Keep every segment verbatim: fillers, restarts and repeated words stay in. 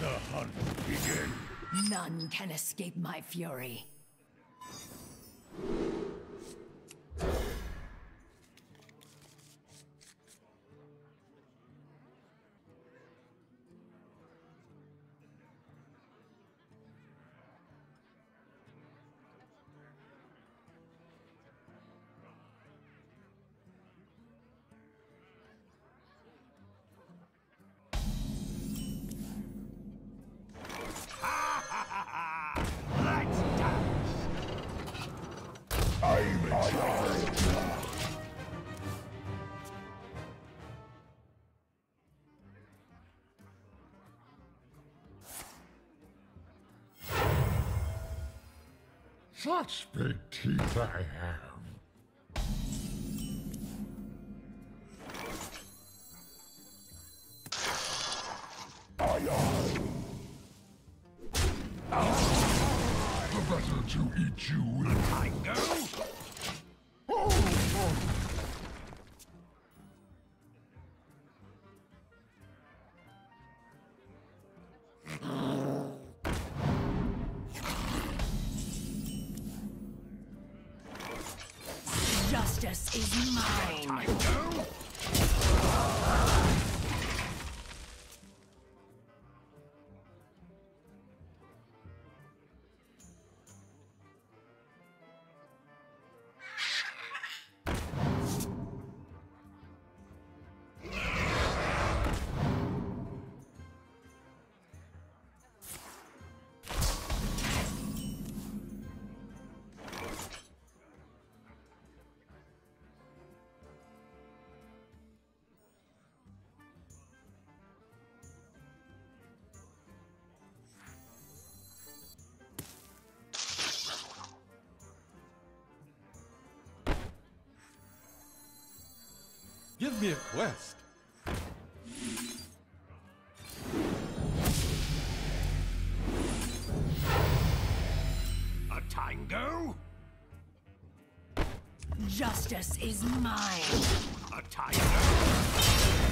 the hunt begin. None can escape my fury. Such big teeth I have. Aye, aye. Oh. The better to eat you when I go. Oh, oh. Justice is mine. Give me a quest. A tango? Justice is mine. A tiger?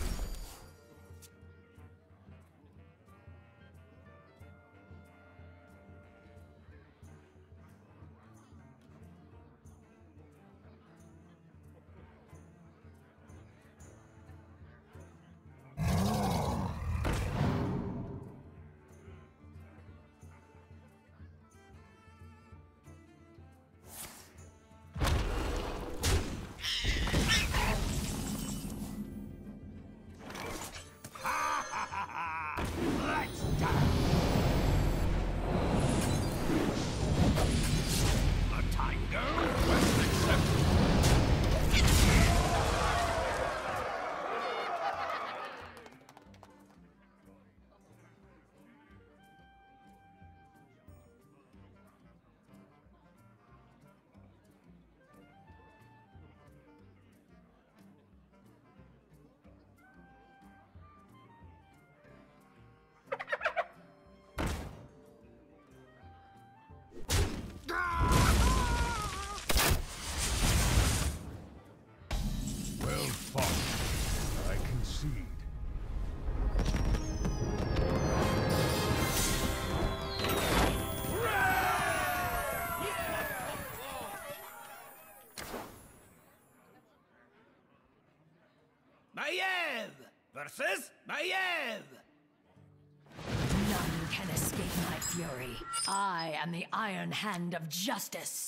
Well fought. I concede. Maiev versus Maiev. None can escape my fury. I am the Iron Hand of Justice.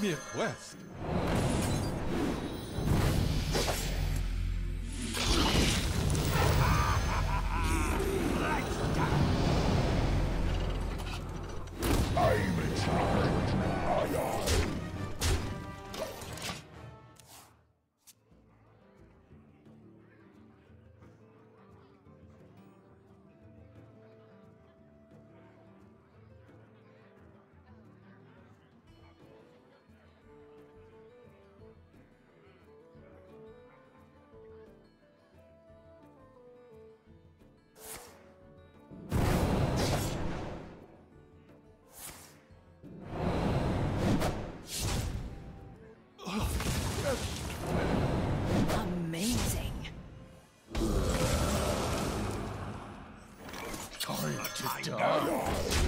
me a quest. I'm in charge now. Amazing. Time to die.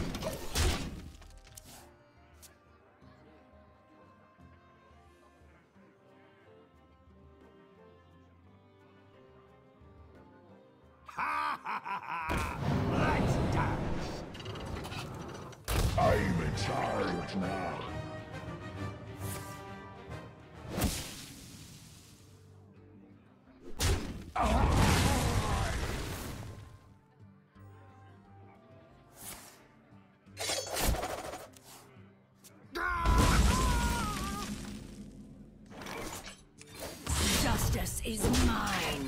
Ha ha ha ha! Let's dance! I'm in charge now. Justice is mine.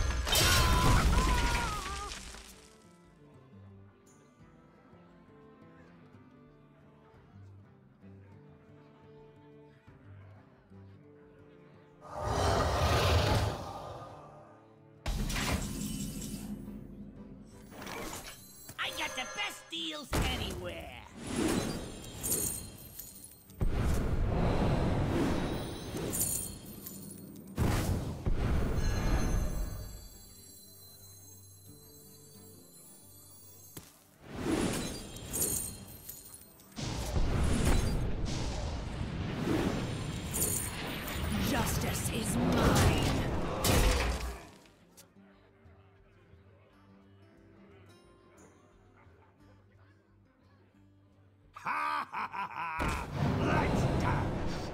I got the best deals anywhere! Justice is mine. Ha ha ha ha! Let's dance!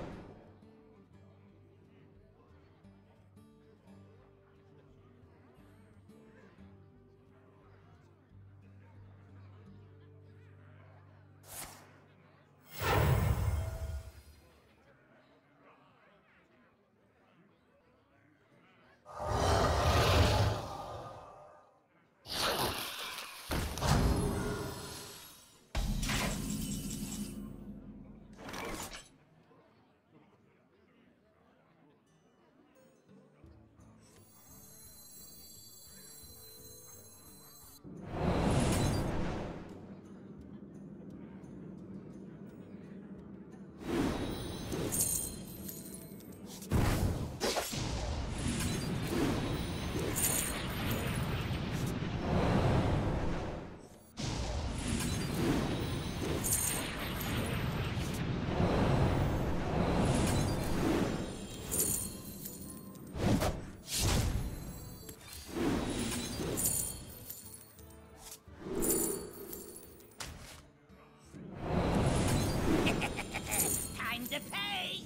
Time to pay!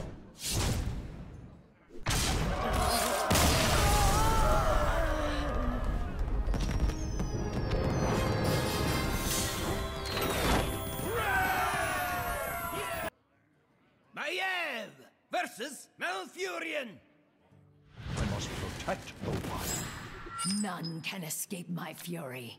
Maiev versus Malfurion! I must protect the one. None can escape my fury.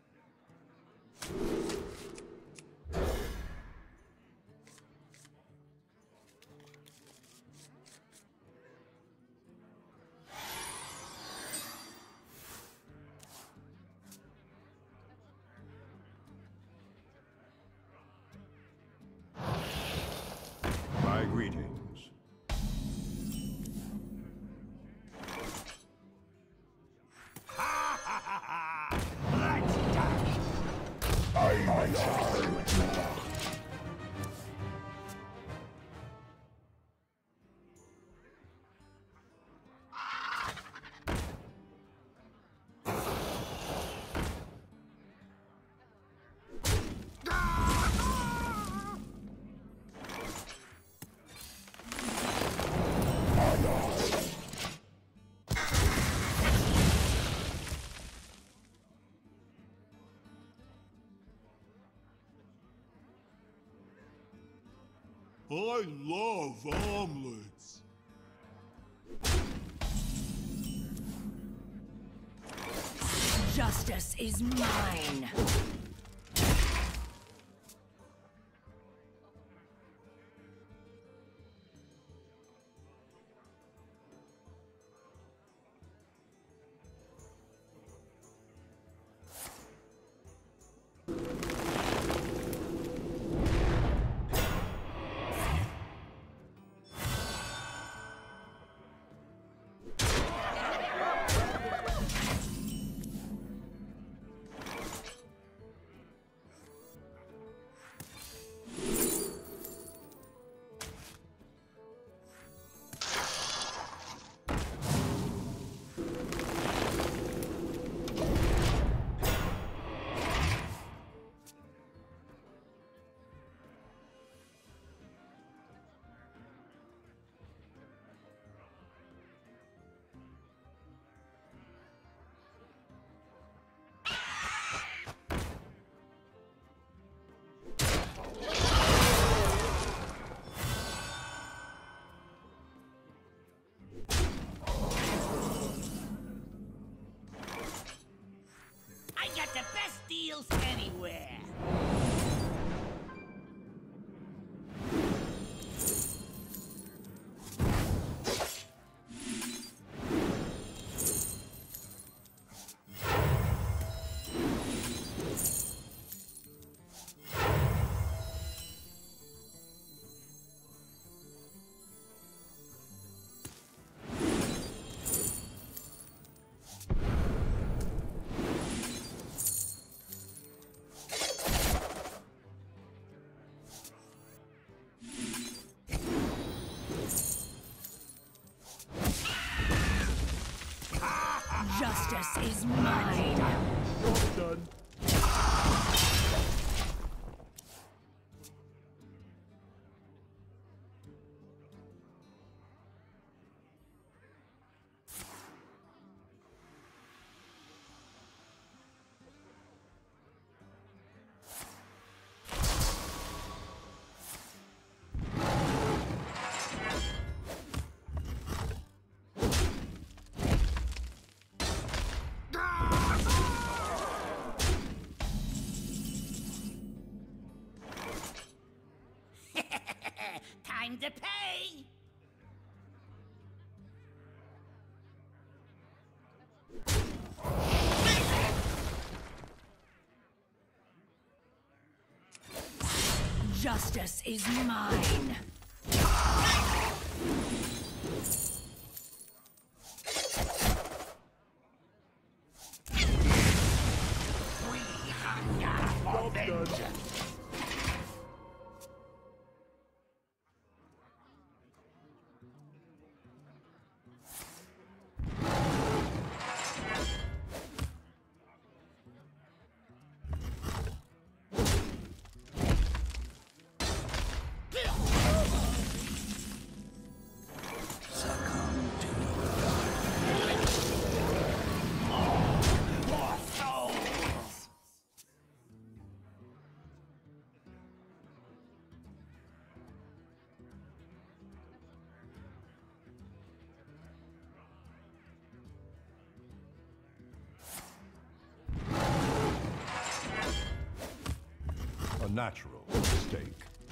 My greetings. Ha ha ha ha! Let's dance! I'm in charge. I love omelets. Justice is mine. I got the best deals anywhere. Justice is mine. Done. Time to pay! Justice is mine. We hunger for vengeance! A natural mistake.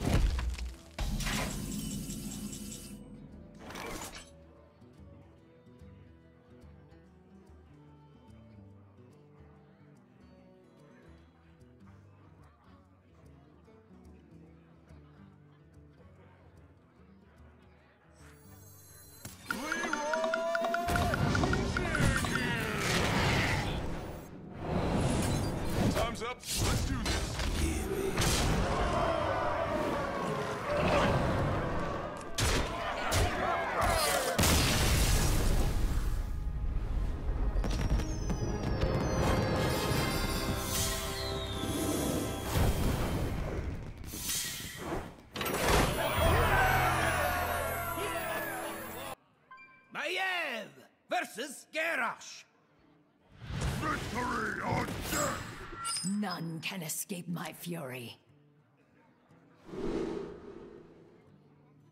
Time's up. Let's do this. Maiev versus Garrosh. Victory or death! None can escape my fury.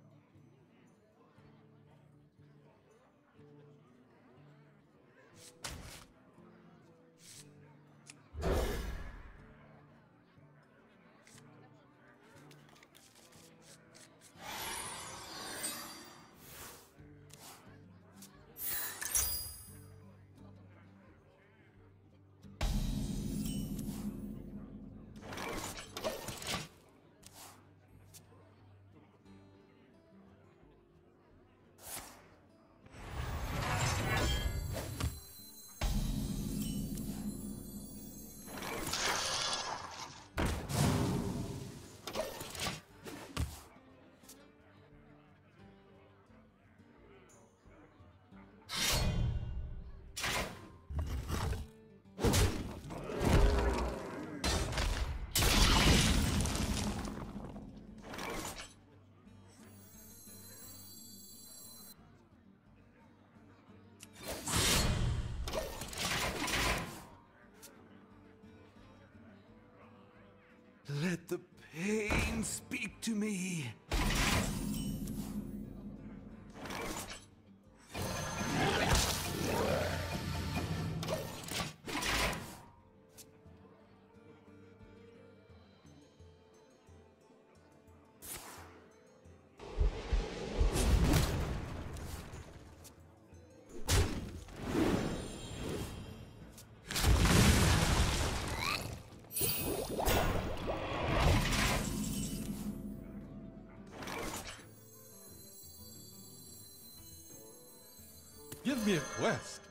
Give me a quest.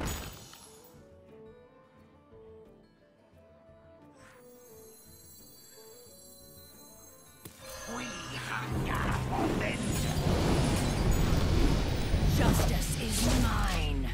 We hunger for vengeance. Justice is mine.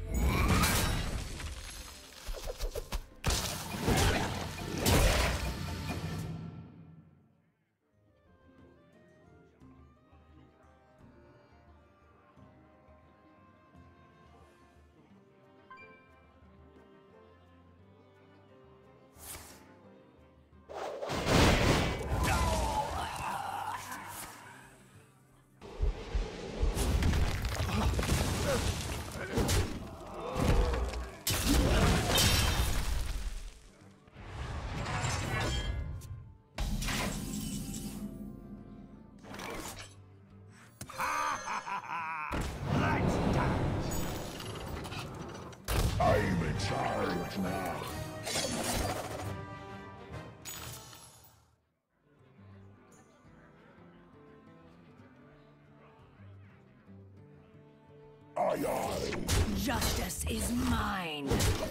I'm in charge now. Aye, aye. Justice is mine.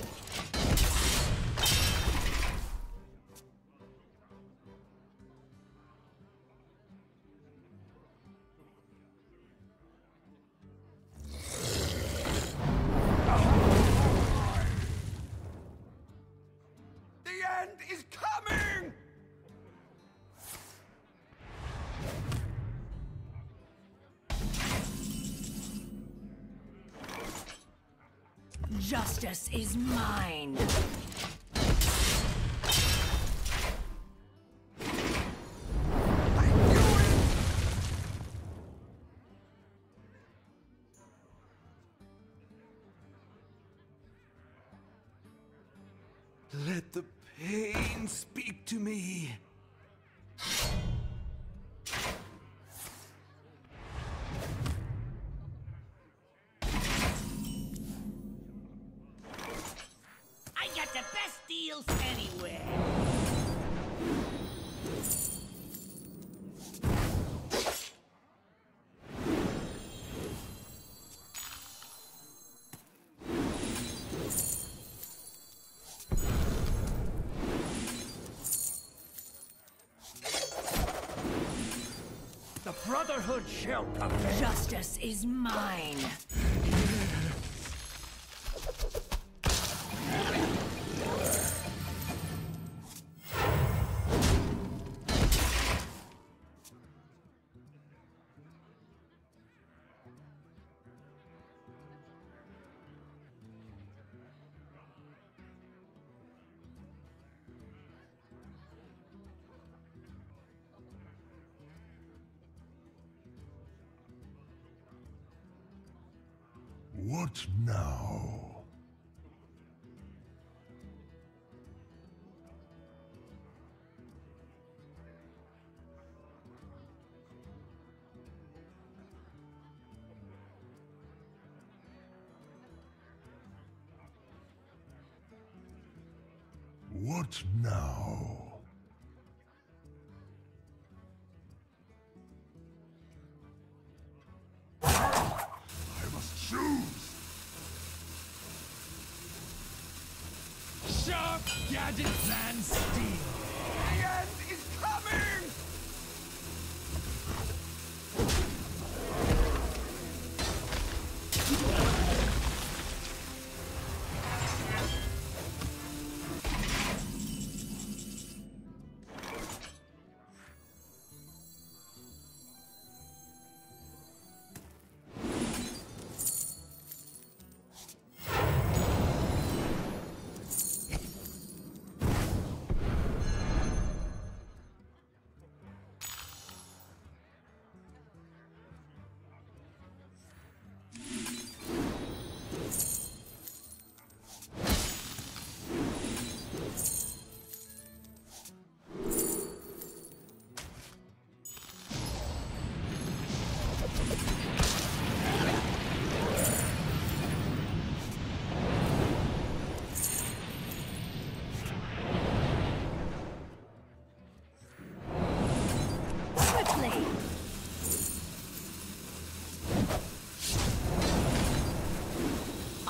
The end is coming! Justice is mine. Let the pain speak to me. I got the best deals anywhere. The Brotherhood shall prevail. Justice is mine. What now? What now? I must choose! Sharp gadget plan steel. The end is coming!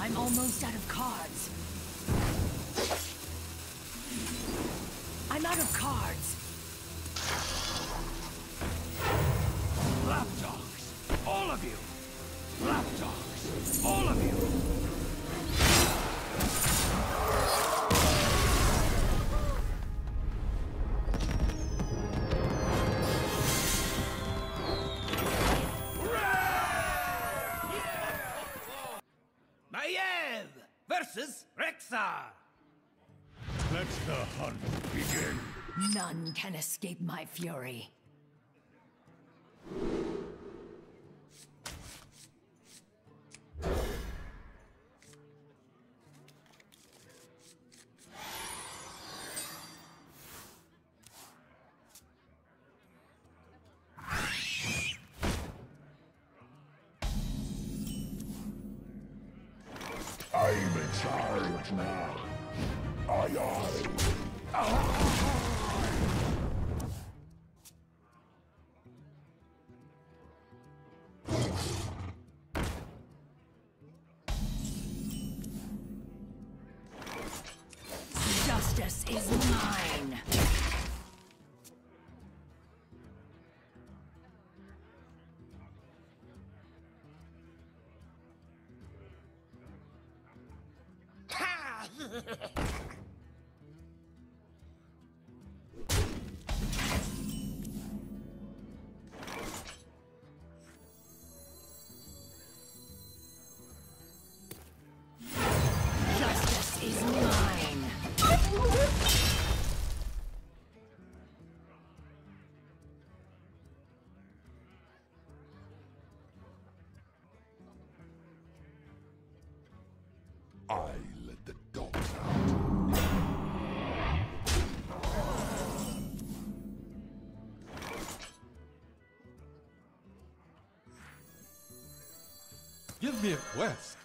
I'm almost out of cards. I'm out of cards. Lapdogs! All of you! Lapdogs! All of you! Maiev versus Rexar. Let the hunt begin. None can escape my fury. I'm in charge now. Aye, aye. Justice is mine. Justice is mine. I let the dogs out. Give me a quest.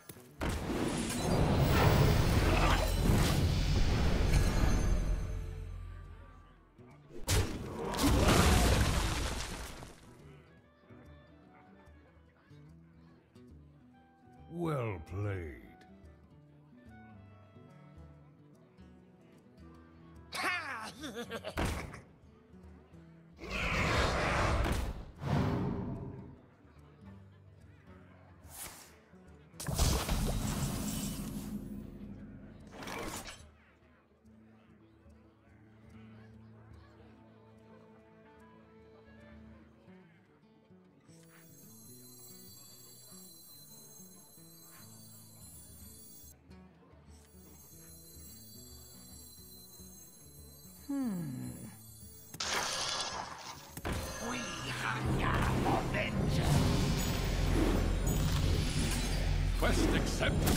Well played. We hunger for vengeance. Quest accepted.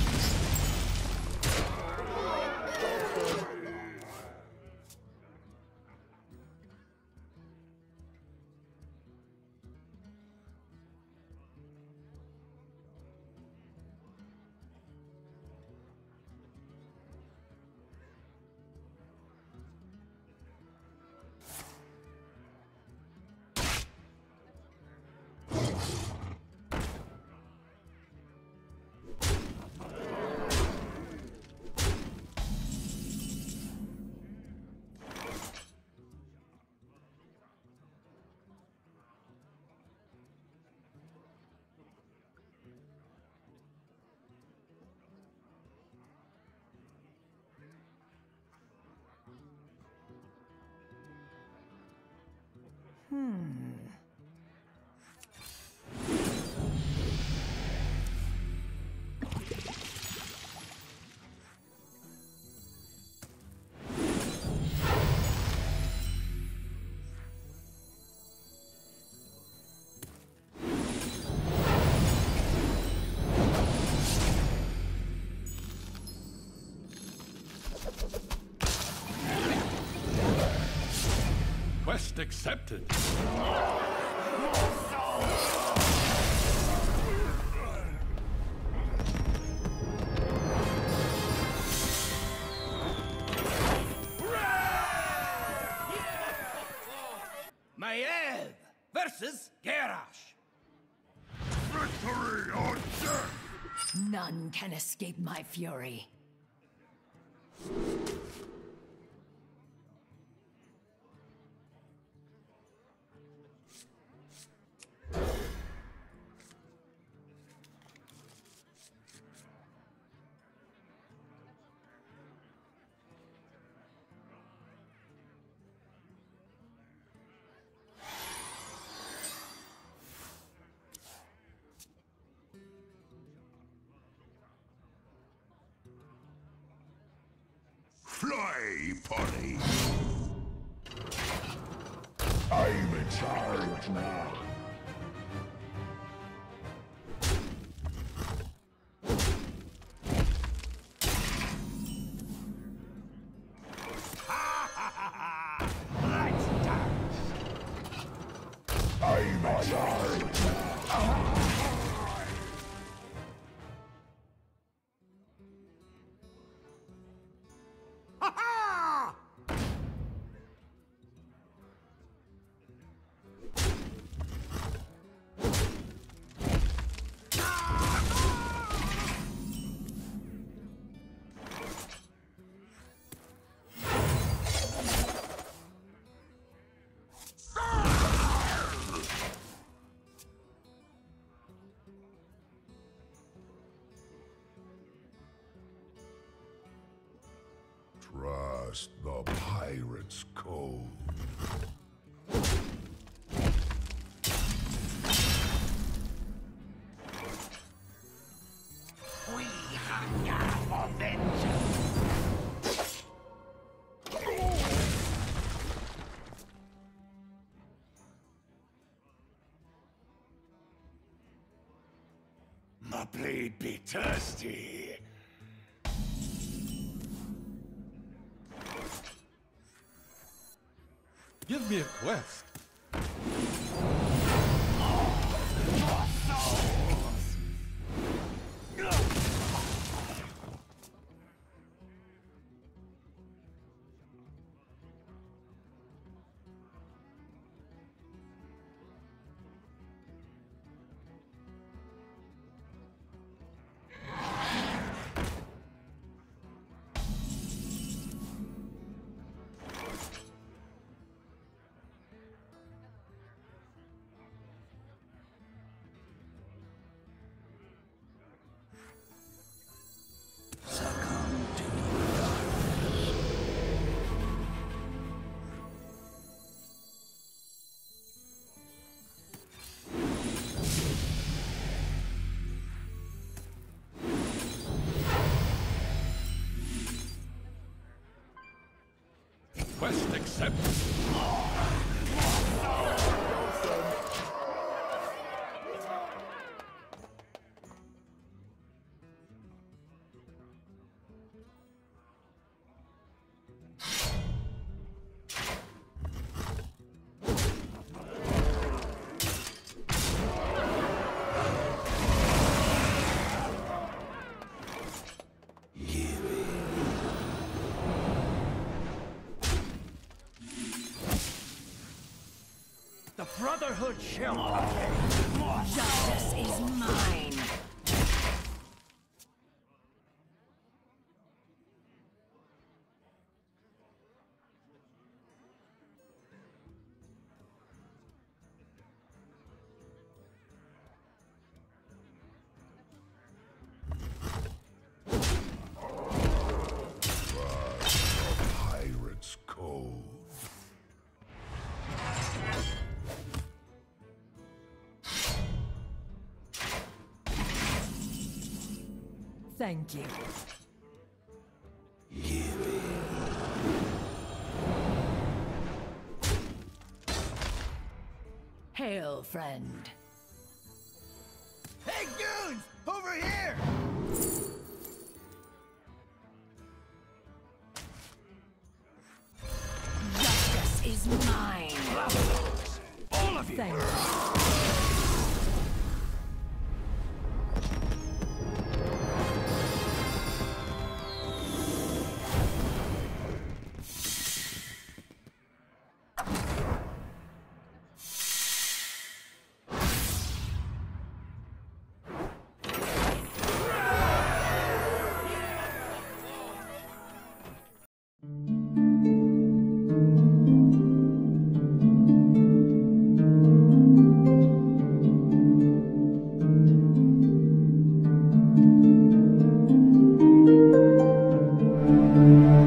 Quest accepted. Maiev versus Garrosh. Victory or death! None can escape my fury. Fly, Polly! I'm in charge now. Let's dance! I'm in charge now. Trust the pirate's code. We hunger for vengeance! My blade be thirsty! Give me a quest. Quest accepted. The Brotherhood shall pay more. Justice is mine. Pirate's code. Thank you. Hail, friend. Hey, dudes! Over here! Justice is mine. All of you! Thank you. Bye.